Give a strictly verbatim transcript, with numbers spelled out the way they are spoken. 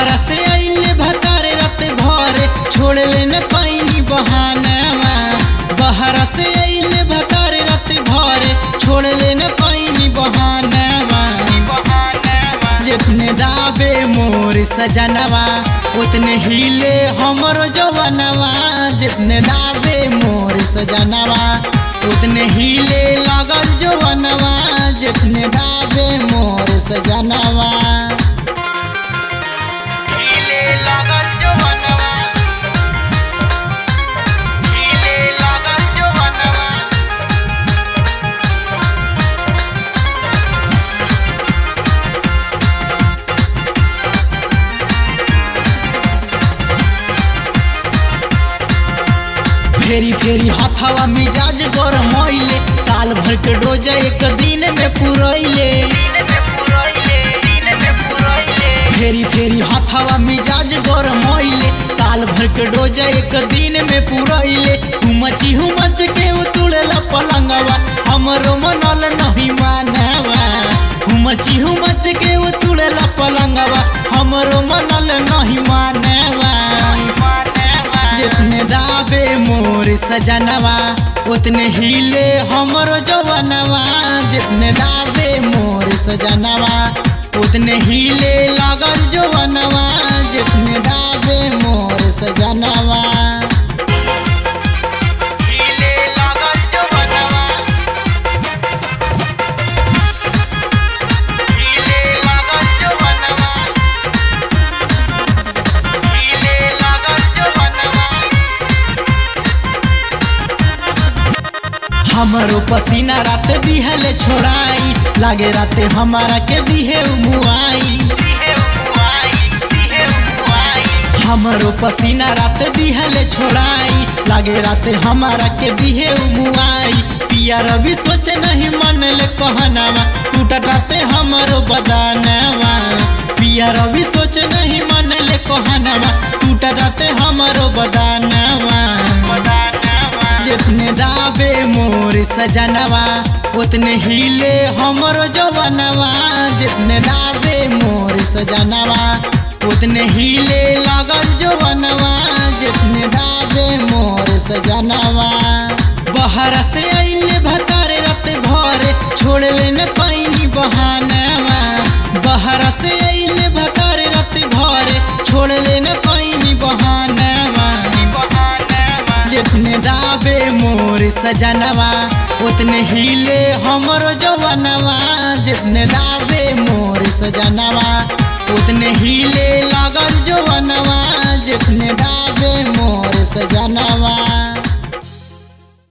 बहरा से आइले भतारे रात घरे छोड़ ले न कहीं बहानावा। बहरा से आइले भतारे रात घरे छोड़ ले न कहीं बहानावा। जितने दाबे मोर सजनवा उतने हिले हमरो जवनवा। जितने दाबे मोर सजनवा उतने हिले लगल जवनवा। जितने दाबे मोर सजनवा हिले लगल जवनवा। हिले लगल जवनवा। फेरी फेरी हथवा मिजाज गरमैले साल भर के रोजा एक दिन में पुरैले। फेरी फेरी हथवा मिजाज गरमैले साल भर के रोजा एक दिन में पुरैले। हुमची हुमच के उतुड़ेला पलंगवा हमरो मनल नहीं मानवा। हुमची हुमच के उतुड़ेला पलंगवा हमरो मनल नहीं मानवा। जितने दाबे मोर सजनवा उतने हिले हमरो जवनवा। जितने दाबे मोर सजनवा उतने हिले लगल जवनवा। जितने दाबे मोर सजनवा हिले लगल जवनवा। हिले लगल जवनवा। हिले लगल जवनवा। हमरो पसीना रात दिहले छोड़ाई लागे राते हमारा के दिहे मुआई। हमरो पसीना रात दिहले छोड़ाई लागे राते हमारा के दिहे मुआई। पिया रवि सोचे नहीं मन ले कहनावा टूटा राते हमरो बदानवा। पिया रवि सोचे नहीं मन ले कहनावा टूटा राते हमरो बदानवा। जितने दाबे मोर सजनवा उतने हिले हमरो जवनवा। जितने दाबे मोर सजनवा उतने हिले लगल जवनवा। जितने दाबे मोर सजनवा बहरा से आइले भतारे रात घरे छोड़ ले न कहीं बहानावा। बहरा से आइले भतारे रात घरे छोड़ ले न कहीं बहानावा। जितने दाबे मोर सजनवा उतने हिले हमरो जवनवा। जितने दाबे मोर सजनवा उतने हिले लगल जवनवा। जितने